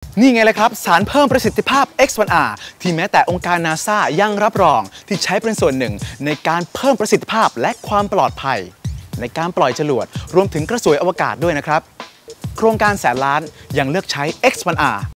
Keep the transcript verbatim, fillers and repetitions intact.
นี่ไงเลยครับสารเพิ่มประสิทธิภาพ เอ็กซ์ วัน อาร์ ที่แม้แต่องค์การ นาซา ยังรับรองที่ใช้เป็นส่วนหนึ่งในการเพิ่มประสิทธิภาพและความปลอดภัยในการปล่อยจรวดรวมถึงกระสวยอวกาศด้วยนะครับโครงการแสนล้านยังเลือกใช้ เอ็กซ์ วัน อาร์